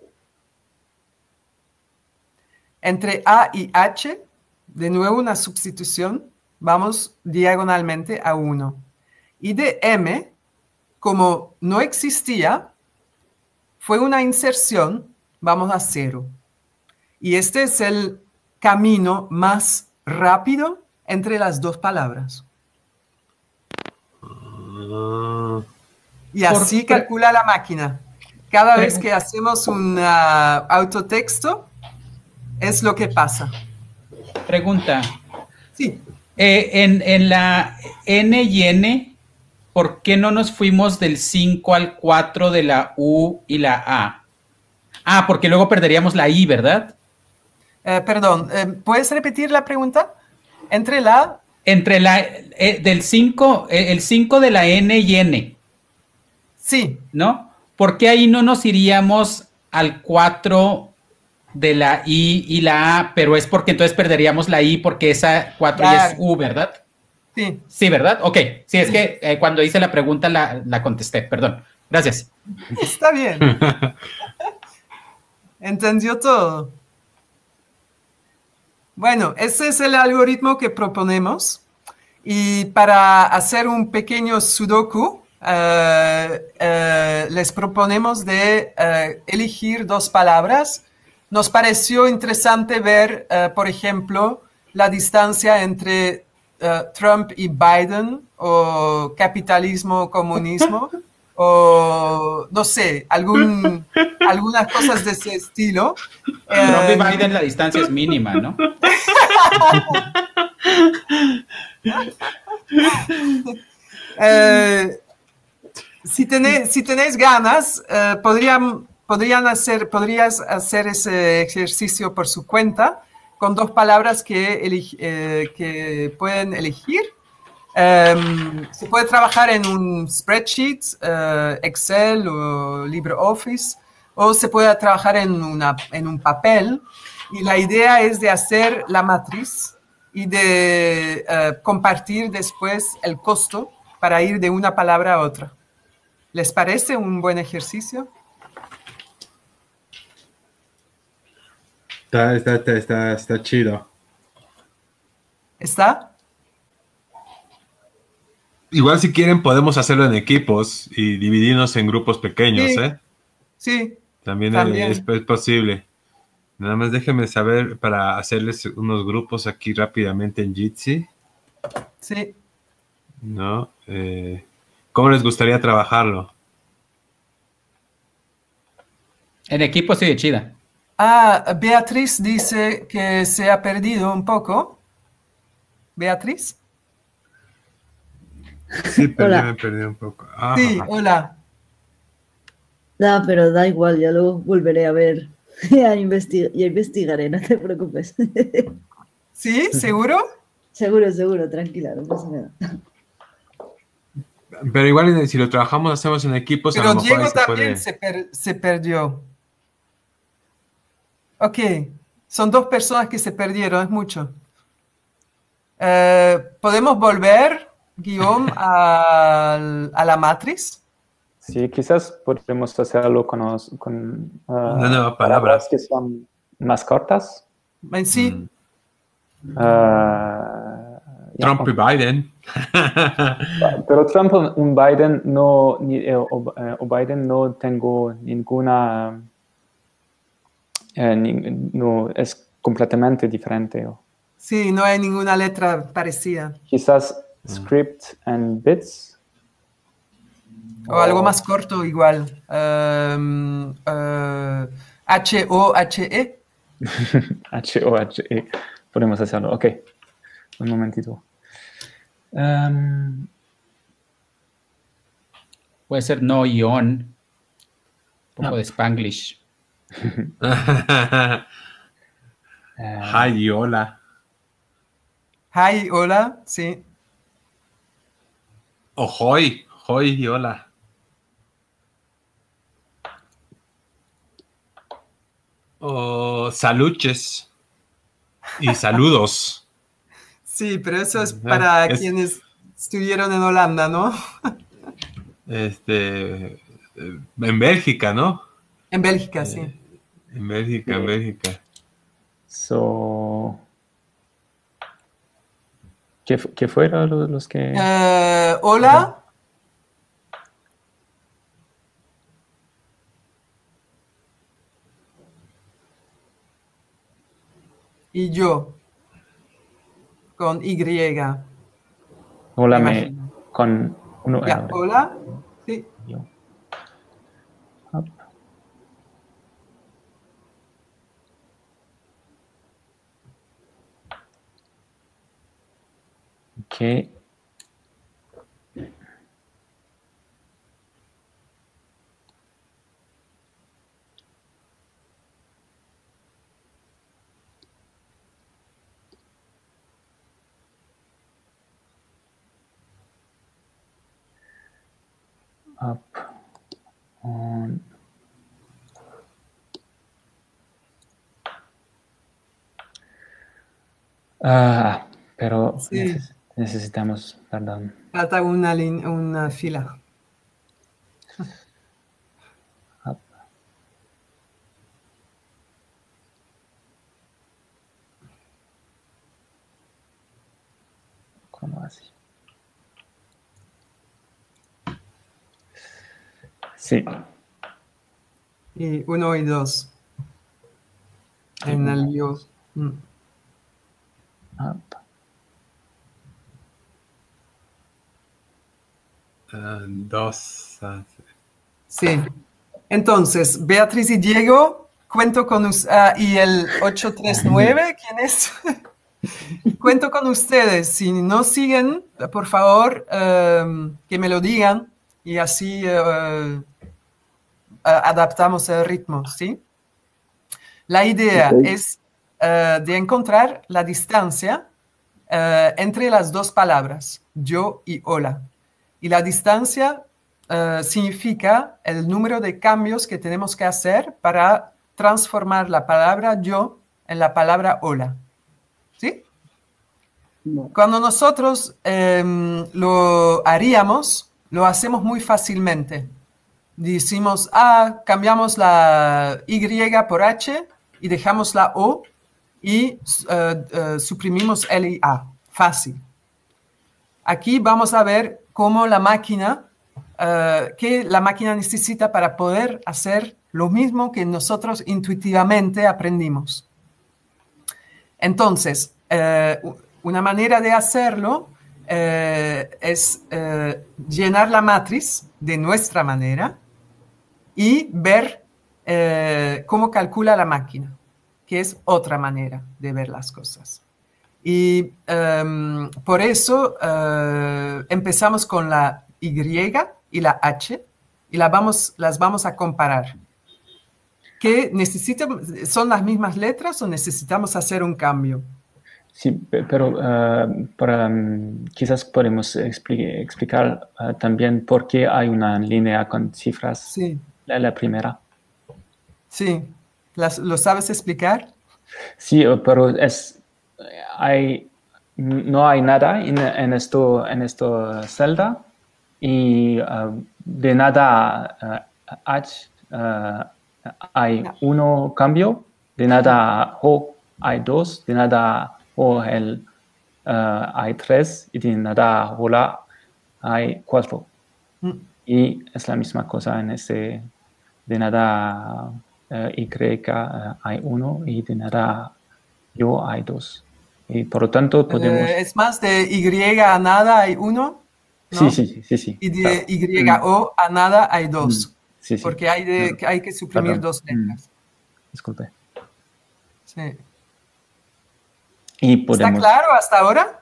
Entre A y H, de nuevo una sustitución, vamos diagonalmente a uno. Y de M, como no existía, fue una inserción, vamos a cero. Y este es el camino más rápido entre las dos palabras. Y así Por, calcula la máquina. Cada vez que hacemos un uh, autotexto, es lo que pasa. Pregunta. Sí. Eh, en, en la N y N, ¿por qué no nos fuimos del cinco al cuatro de la U y la A? Ah, porque luego perderíamos la I, ¿verdad? Eh, perdón, eh, ¿puedes repetir la pregunta? Entre la... Entre la, eh, del cinco, eh, el cinco de la N y N. Sí. ¿No? ¿Por qué ahí no nos iríamos al cuatro de la I y la A? Pero es porque entonces perderíamos la I porque esa cuatro claro. Ya es U, ¿verdad? Sí. Sí, ¿verdad? Ok. Sí, es que eh, cuando hice la pregunta la, la contesté. Perdón. Gracias. Está bien. Entendió todo. Bueno, ese es el algoritmo que proponemos. Y para hacer un pequeño sudoku, uh, uh, les proponemos de uh, elegir dos palabras. Nos pareció interesante ver, uh, por ejemplo, la distancia entre uh, Trump y Biden, o capitalismo, comunismo, o no sé, algún, algunas cosas de ese estilo. Trump y Biden la distancia es mínima, ¿no? eh, si, tenéis, si tenéis ganas, eh, podrían, podrían hacer, podrías hacer ese ejercicio por su cuenta con dos palabras que, eh, que pueden elegir Um, se puede trabajar en un spreadsheet, uh, Excel o LibreOffice, o se puede trabajar en, una, en un papel, y la idea es de hacer la matriz y de uh, compartir después el costo para ir de una palabra a otra. ¿Les parece un buen ejercicio? Está, está, está, está, está chido. ¿Está? Igual si quieren podemos hacerlo en equipos y dividirnos en grupos pequeños, Sí. ¿eh? Sí. También, También. Es, es posible. Nada más déjenme saber para hacerles unos grupos aquí rápidamente en Jitsi, Sí. ¿no? Eh, ¿Cómo les gustaría trabajarlo? En equipo sí de chida. Ah, Beatriz dice que se ha perdido un poco. ¿Beatriz? Sí, perdí, Hola. me perdí un poco. Ah, Sí, ajá. hola. No, pero da igual, ya luego volveré a ver y a investi- y a investigaré, no te preocupes. ¿Sí? ¿Seguro? Seguro, seguro, tranquila, no pasa nada. Pero igual si lo trabajamos, hacemos en equipos, a Pero lo mejor Diego ahí se también puede... se, per- se perdió. Ok, son dos personas que se perdieron, es mucho. Eh, ¿podemos volver, Guillaume, al- a la matriz? Sí, quizás podemos hacerlo con, los- con ah, Una nueva palabra. palabras que son más cortas. En sí, Mm. Ah, ya, Trump y Biden. pero Trump y un Biden no, ni, eh, o, eh, o Biden no tengo ninguna, eh, ni- no, es completamente diferente. sí, no hay ninguna letra parecida. Quizás script and bits. O algo más corto igual. Um, uh, H O H E. H O H E. Podemos hacerlo. Ok. Un momentito. Um, Puede ser no y on. Un poco Ah. de Spanglish. eh, Hi y hola. Hi, hola, sí. O hoy. Hoy y hola. O saluches. Y saludos. Sí, pero eso es Ajá, para es- quienes estuvieron en Holanda, ¿no? Este, eh, en Bélgica, ¿no? En Bélgica, sí. En Bélgica, en Bélgica. so, ¿qué, fu- qué fueron los, los que...? Eh, hola. Y yo. Con Y. Hola, me me, imagino. con uno Ya, R. hola. Sí. Yo. Up. Ok. Up. On. Ah, pero Sí. neces- necesitamos, perdón. Falta una, lin- una fila. Up. ¿Cómo así? Sí. Y uno y dos. En el yo. Mm. Up. Ah, dos. ah, Sí. Entonces, Beatriz y Diego, cuento con us- ah, y el ocho tres nueve, ¿quién es? Cuento con ustedes. Si no siguen, por favor, em, que me lo digan y así eh, eh, adaptamos el ritmo, ¿sí? La idea Ok. es eh, de encontrar la distancia eh, entre las dos palabras. yo y hola. Y la distancia uh, significa el número de cambios que tenemos que hacer para transformar la palabra yo en la palabra hola. ¿Sí? No. Cuando nosotros eh, lo haríamos, lo hacemos muy fácilmente. Decimos, ah, cambiamos la Y por H y dejamos la O y uh, uh, suprimimos L y A. Fácil. Aquí vamos a ver cómo la máquina, uh, qué la máquina necesita para poder hacer lo mismo que nosotros intuitivamente aprendimos. Entonces, uh, una manera de hacerlo uh, es uh, llenar la matriz de nuestra manera y ver uh, cómo calcula la máquina, que es otra manera de ver las cosas. Y um, por eso uh, empezamos con la Y y la H y la vamos, las vamos a comparar. ¿Qué necesitan? ¿Son las mismas letras o necesitamos hacer un cambio? Sí, pero uh, para, um, quizás podemos expli explicar uh, también por qué hay una línea con cifras. Sí. La, la primera. Sí. ¿Las, ¿Lo sabes explicar? Sí, pero es... Hay, no hay nada en, en esto en esta celda y uh, de nada uh, H uh, hay no. uno cambio, de nada O hay dos, de nada O el, uh, hay tres y de nada hola hay cuatro. Mm. Y es la misma cosa en ese, de nada uh, Y uh, hay uno y de nada yo hay dos. Y por lo tanto podemos... Eh, es más de Y a nada hay uno, ¿no? Sí, sí, sí, sí, sí. Y de Y O a nada hay dos. Mm. Sí, sí. Porque hay, de, hay que suprimir Perdón. dos letras. Mm. Disculpe. Sí. Y podemos... ¿Está claro hasta ahora?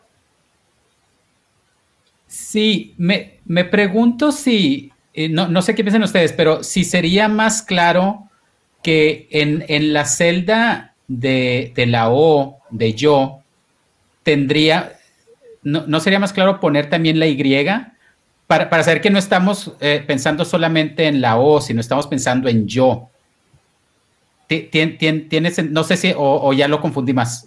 Sí, me, me pregunto si, eh, no, no sé qué piensan ustedes, pero si sería más claro que en, en la celda de, de la O, de yo, tendría, no, ¿no sería más claro poner también la Y para, para saber que no estamos eh, pensando solamente en la O, sino estamos pensando en yo? ¿Tien, tien, ¿Tienes, no sé si, o, o ya lo confundí más?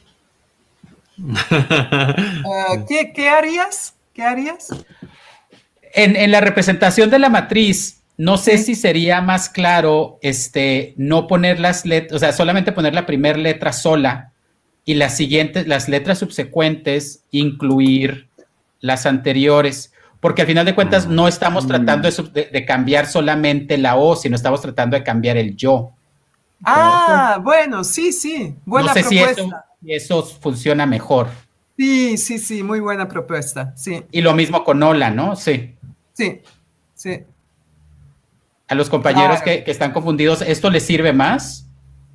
uh, ¿qué, ¿Qué harías? ¿Qué harías? En, en la representación de la matriz, no sé si sería más claro este, no poner las letras, o sea, solamente poner la primera letra sola y las siguientes, las letras subsecuentes, incluir las anteriores, porque al final de cuentas no estamos tratando de, de, de cambiar solamente la O, sino estamos tratando de cambiar el yo. Ah, bueno, sí, sí, buena no sé propuesta. Si eso, eso funciona mejor. Sí, sí, sí, muy buena propuesta, sí. Y lo mismo con hola, ¿no? Sí. Sí, sí. A los compañeros claro. que, que están confundidos, ¿esto les sirve más?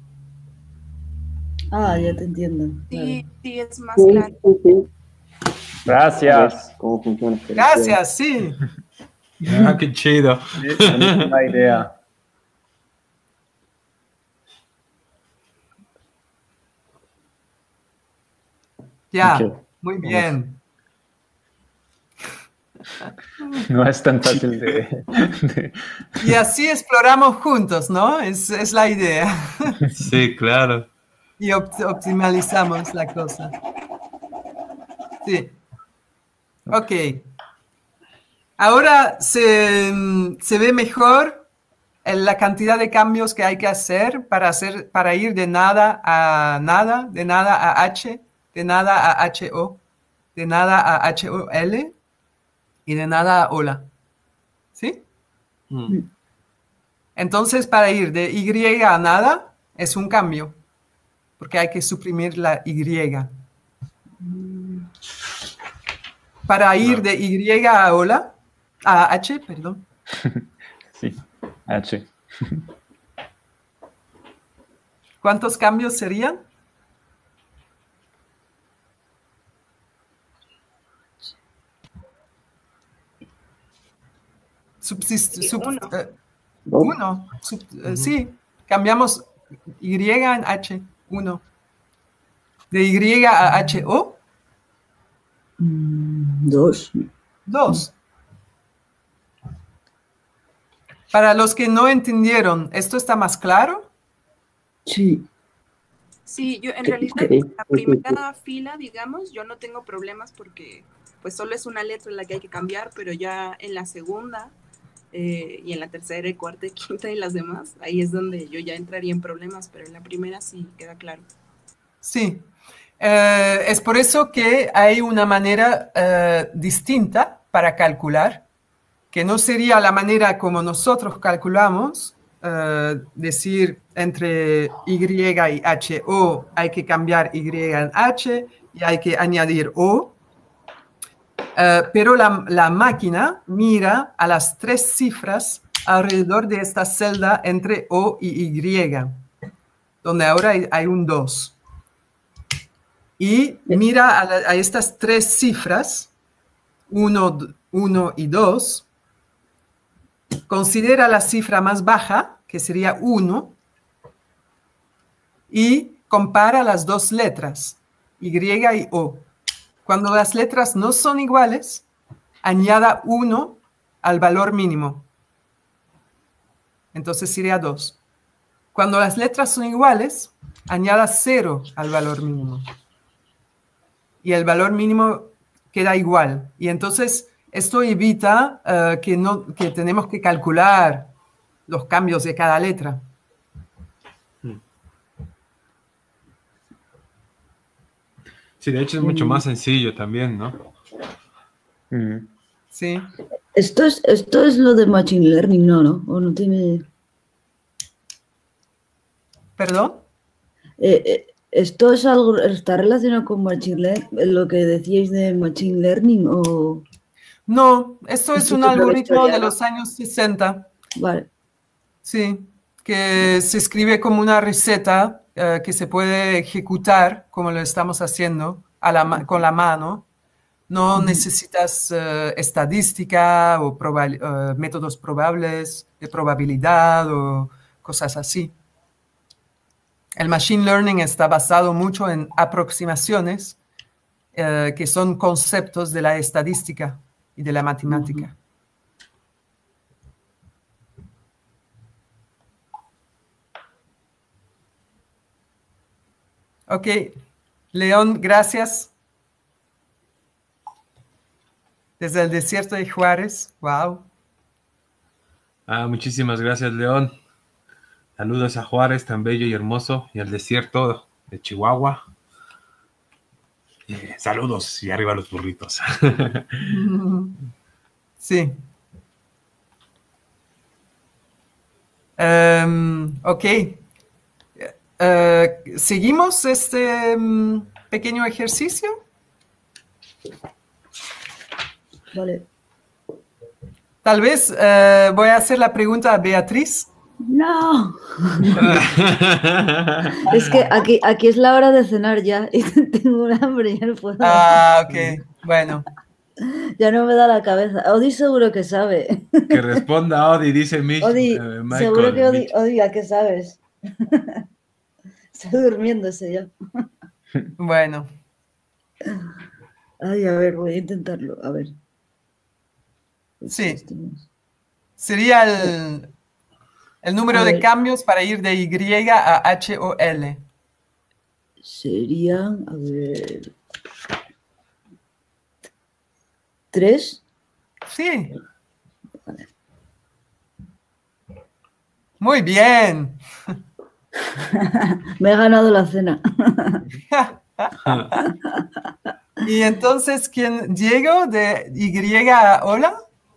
Ah, ya te entiendo. Sí, claro. sí, es más claro. Sí, sí. Gracias. ¿Cómo funciona? Gracias, sí. Ah, qué chido. Sí, una idea. Ya, okay. Muy bien. No es tan fácil de, de... Y así exploramos juntos, ¿no? Es, es la idea. Sí, claro. Y op optimalizamos la cosa. Sí. Ok. Ahora se, se ve mejor la cantidad de cambios que hay que hacer para, hacer para ir de nada a nada, de nada a H, de nada a H O, de nada a H O L y de nada a hola. ¿Sí? Mm. Entonces, para ir de Y a nada es un cambio, porque hay que suprimir la Y. Para ir de Y a hola, a H, perdón. Sí, H. ¿Cuántos cambios serían? Subsist sub uno. Uh, uno. Sub uh, uh-huh. Sí, cambiamos Y en H, uno. De Y a H O. Mm, Dos. Dos. Para los que no entendieron, ¿esto está más claro? Sí. Sí, yo en Sí, realidad sí, la sí, sí, primera fila, digamos, yo no tengo problemas porque pues solo es una letra la que hay que cambiar, pero ya en la segunda eh, y en la tercera y cuarta y quinta y las demás, ahí es donde yo ya entraría en problemas, pero en la primera sí queda claro. Sí. Eh, es por eso que hay una manera eh, distinta para calcular, que no sería la manera como nosotros calculamos, eh, decir entre Y y H O hay que cambiar Y en H y hay que añadir O, eh, pero la, la máquina mira a las tres cifras alrededor de esta celda entre O y Y, donde ahora hay, hay un dos. Y mira a, la, a estas tres cifras, uno y dos, considera la cifra más baja, que sería uno, y compara las dos letras, Y y O. Cuando las letras no son iguales, añada uno al valor mínimo. Entonces sería dos. Cuando las letras son iguales, añada cero al valor mínimo. Y el valor mínimo queda igual. Y entonces esto evita uh, que, no, que tenemos que calcular los cambios de cada letra. Sí, de hecho es mucho más sencillo también, ¿no? Mm. Sí. Esto es, esto es lo de Machine Learning, ¿no? ¿No? ¿O no tiene...? ¿Perdón? Eh, eh, ¿Esto es algo, está relacionado con Machine Learning, lo que decíais de Machine Learning o...? No, esto es Esto un es otra algoritmo historia, de ¿no? los años sesenta. Vale. Sí, que se escribe como una receta eh, que se puede ejecutar, como lo estamos haciendo, a la ma- con la mano. No necesitas eh, estadística o proba- eh, métodos probables de probabilidad o cosas así. El machine learning está basado mucho en aproximaciones eh, que son conceptos de la estadística y de la matemática. Ok, León, gracias. Desde el desierto de Juárez, wow. Ah, muchísimas gracias, León. Saludos a Juárez, tan bello y hermoso, y al desierto de Chihuahua. Eh, saludos y arriba los burritos. Sí. Um, ok. Uh, ¿Seguimos este um, pequeño ejercicio? Vale. Tal vez uh, voy a hacer la pregunta a Beatriz. ¡No! Es que aquí, aquí es la hora de cenar ya y tengo un hambre, ya no puedo. Ah, ok. Bueno. Ya no me da la cabeza. Odi seguro que sabe. Que responda Odi, dice Mich, Odi, eh, Michael. seguro que Odi, Mich. Odi, ¿a qué sabes? Está durmiéndose ya. Bueno. Ay, a ver, voy a intentarlo. A ver. Sí. Sería el, el número A de ver. cambios para ir de Y a H o L. Serían, a ver... ¿Tres? Sí. Muy bien. Me he ganado la cena. Y entonces, ¿quién? ¿Diego de Y a Hola?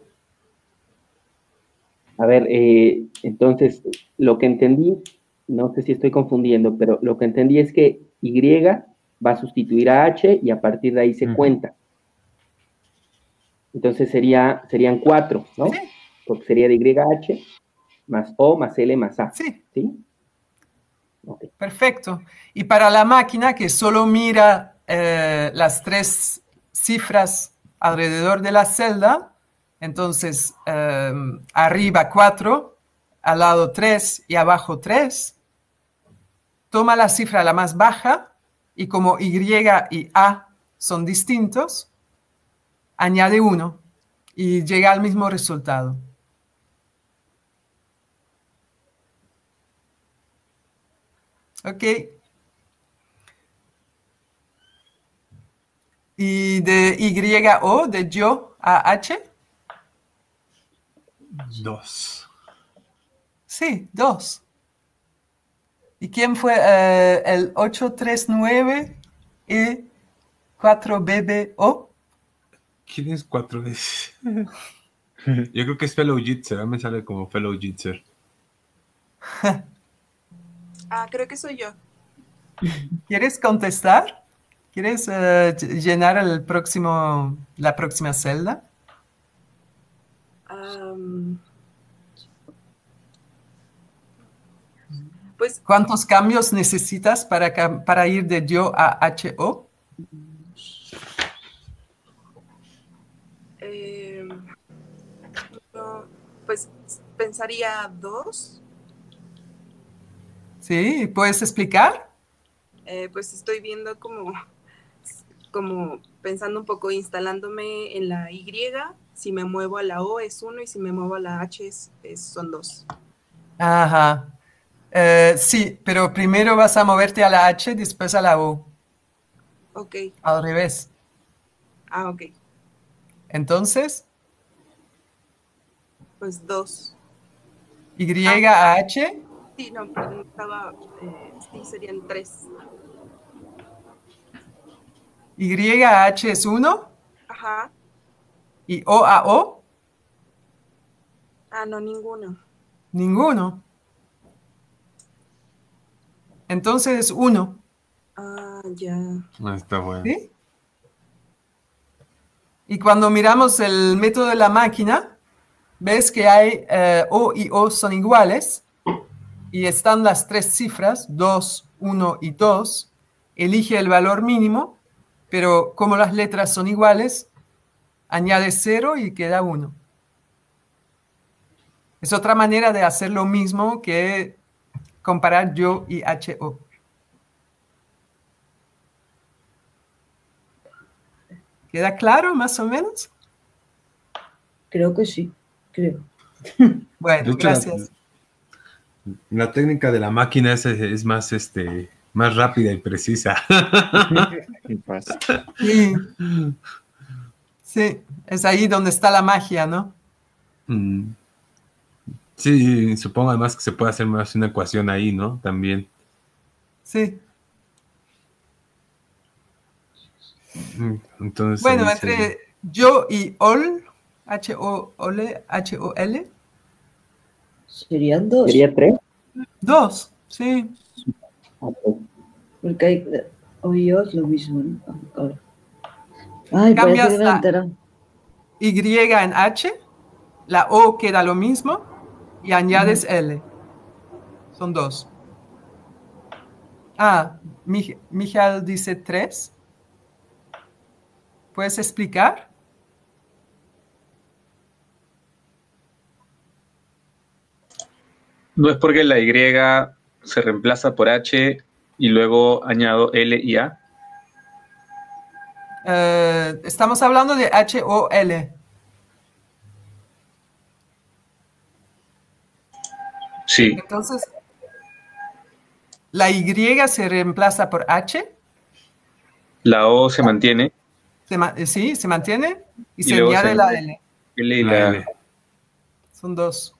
A ver, eh, entonces, lo que entendí, no sé si estoy confundiendo, pero lo que entendí es que Y va a sustituir a H y a partir de ahí se Ujú. cuenta. Entonces sería, serían cuatro, ¿no? Sí. Porque sería de Y a H más O más L más A. Sí. ¿Sí? Ok. Perfecto. Y para la máquina que solo mira eh, las tres cifras alrededor de la celda, entonces eh, arriba cuatro, al lado tres y abajo tres, toma la cifra la más baja y como Y y A son distintos, añade uno y llega al mismo resultado. Ok. Y de Y O, de yo a H. Dos. Sí, dos. ¿Y quién fue eh, el ocho tres nueve y cuatro B B O? ¿Quién es cuatro veces? Yo creo que es Fellow Jitzer. A mí me sale como Fellow Jitzer. Ah, creo que soy yo. ¿Quieres contestar? ¿Quieres eh, llenar el próximo, la próxima celda? Um, pues, ¿Cuántos cambios necesitas para, cam- para ir de yo a H O? eh, no, pues pensaría dos. Sí, ¿puedes explicar? Eh, pues estoy viendo como, como pensando un poco, instalándome en la Y. Si me muevo a la O es uno y si me muevo a la H es, es- son dos. Ajá. Eh, sí, pero primero vas a moverte a la H, después a la O. Ok. Al revés. Ah, ok. Entonces, Pues dos. Y a H. Sí, no, perdón, estaba, eh, sí, serían tres. Y a H es uno. Ajá. Y O a O, Ah, no, ninguno. ninguno. Entonces es uno. Ah, ya. Ah, está bueno. ¿Sí? Y cuando miramos el método de la máquina, ves que hay eh, O y O son iguales y están las tres cifras, dos, uno y dos. Elige el valor mínimo, pero como las letras son iguales, añade cero y queda uno. Es otra manera de hacer lo mismo que comparar yo y H O. ¿Queda claro más o menos? Creo que sí, creo. Bueno, De hecho, gracias. La, la técnica de la máquina es, es más, este, más rápida y precisa. Y pasa. Sí. Sí, es ahí donde está la magia, ¿no? Mm. Sí, supongo además que se puede hacer más una ecuación ahí, ¿no? También. Sí. Entonces, Bueno, ahí entre se- yo y ol, H O L, H O L, Serían dos. ¿Sería tres? dos, sí. Porque hay O y O es lo mismo, ¿no? Ah, ahora. Ay, parece Cambias que me he la- enterado. Y en H, la O queda lo mismo y añades L. Son dos. Ah, Mij- Mijael dice tres. ¿Puedes explicar? No es porque la Y se reemplaza por H y luego añado L y A. Eh, estamos hablando de H O L. Sí, Entonces, la Y se reemplaza por H. la O se mantiene Se ma- eh, sí, se mantiene y, Y se luego añade se- la L. L y La la L. Son dos.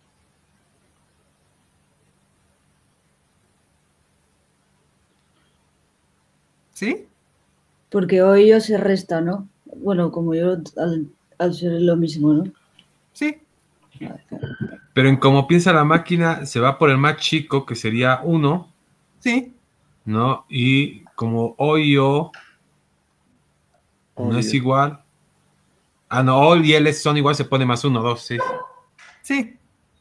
¿Sí? Porque O y O se resta, ¿no? Bueno, como yo al, al ser lo mismo, ¿no? Sí. Pero en cómo piensa la máquina, se va por el más chico, que sería uno, Sí. ¿no? Y como O y O no es Obvio. igual. Ah, no, O y L son igual, se pone más uno, dos, sí. Sí.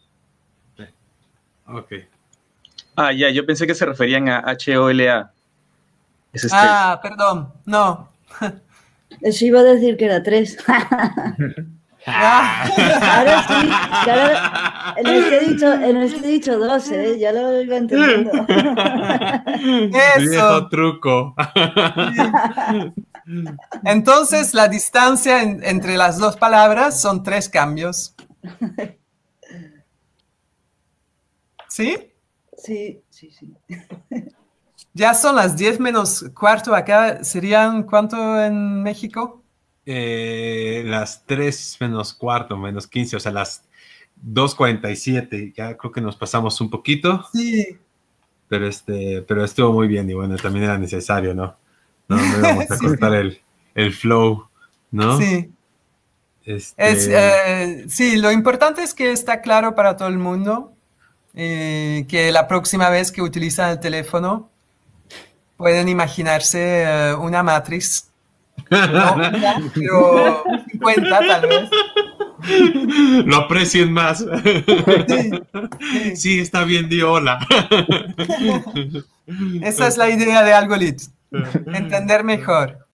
Ok. Ah, ya, yo pensé que se referían a H O L A. Ese es Ah, perdón. No. Eso iba a decir que era tres. Ah, Ahora sí, que ahora en este he dicho, en este he dicho dos, ¿eh? Ya lo iba entendiendo. Eso. Viejo truco. Entonces, la distancia en- entre las dos palabras son tres cambios. ¿Sí? Sí, sí, sí. Ya son las diez menos cuarto acá. ¿Serían cuánto en México? Eh, las tres menos cuarto, menos quince, o sea, las dos cuarenta y siete. Ya creo que nos pasamos un poquito, Sí. pero, este, pero estuvo muy bien y bueno, también era necesario, ¿no? No, no íbamos a Sí, cortar el, el flow, ¿no? Sí. Este, Es, eh, sí, lo importante es que está claro para todo el mundo eh, que la próxima vez que utilizan el teléfono pueden imaginarse eh, una matriz. No una, pero cincuenta tal vez. lo aprecien más. Sí, sí. Sí, está bien, di hola. Esa es la idea de Algolit. Entender mejor.